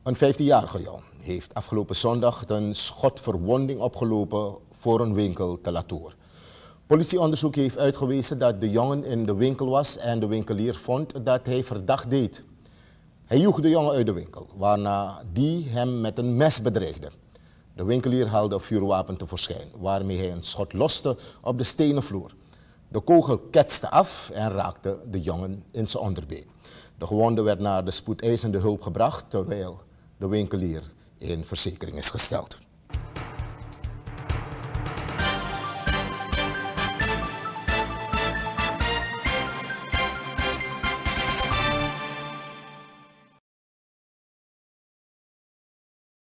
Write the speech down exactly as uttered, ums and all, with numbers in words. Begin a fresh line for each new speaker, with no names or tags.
Een vijftienjarige jongen heeft afgelopen zondag een schotverwonding opgelopen voor een winkel te Latour. Politieonderzoek heeft uitgewezen dat de jongen in de winkel was en de winkelier vond dat hij verdacht deed. Hij joeg de jongen uit de winkel, waarna die hem met een mes bedreigde. De winkelier haalde een vuurwapen tevoorschijn, waarmee hij een schot loste op de stenen vloer. De kogel ketste af en raakte de jongen in zijn onderbeen. De gewonde werd naar de spoedeisende hulp gebracht, terwijl de winkelier in verzekering is gesteld.